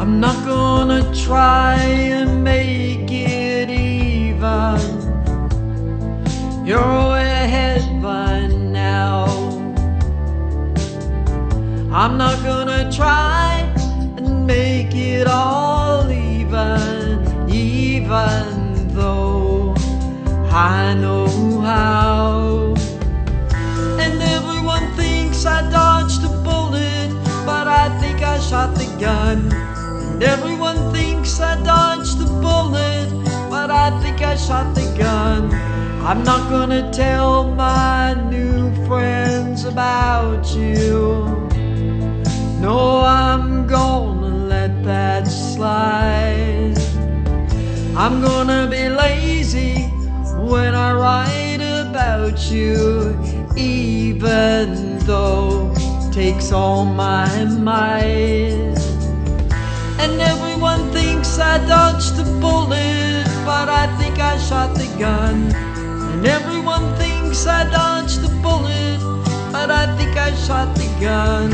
I'm not gonna try and make it even. You're way ahead by now. I'm not gonna try and make it all even though I know how. And everyone thinks I dodged a bullet, but I think I shot the gun. And everyone thinks I dodged the bullet, but I think I shot the gun. I'm not gonna tell my new friends about you. No, I'm gonna let that slide. I'm gonna be lazy when I write about you, even though it takes all my might. And everyone thinks I dodged the bullet, but I think I shot the gun. And everyone thinks I dodged the bullet, but I think I shot the gun.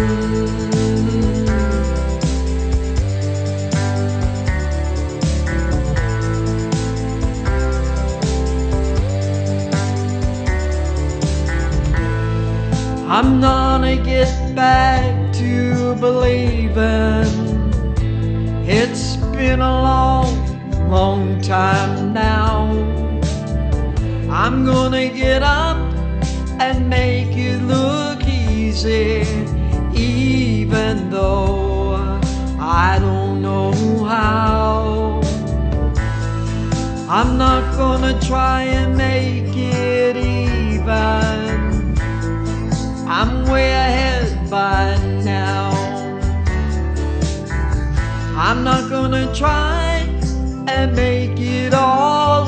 I'm gonna get back to believing. It's been a long, long time now. I'm gonna get up and make it look easy, even though I don't know how. I'm not gonna try and make it even. I'm way ahead by now. I'm not gonna try and make it all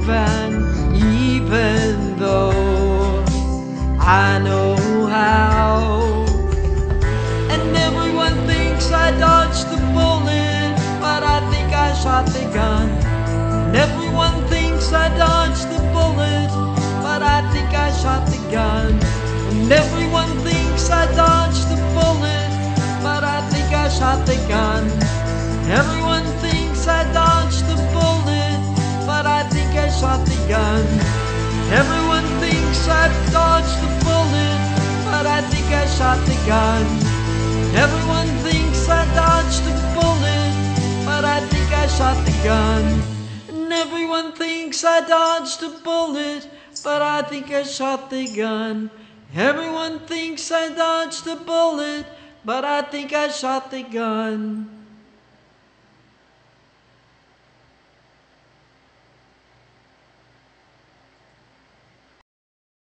even though I know how. And everyone thinks I dodged the bullet, but I think I shot the gun. And everyone thinks I dodged the bullet, but I think I shot the gun. And everyone thinks I dodged the bullet, but I think I shot the gun. Everyone thinks I dodged the bullet, but I think I shot the gun. Everyone thinks I dodged the bullet, but I think I shot the gun. Everyone thinks I dodged the bullet, but I think I shot the gun. And everyone thinks I dodged a bullet, but I think I shot the gun. Everyone thinks I dodged a bullet, but I think I shot the gun.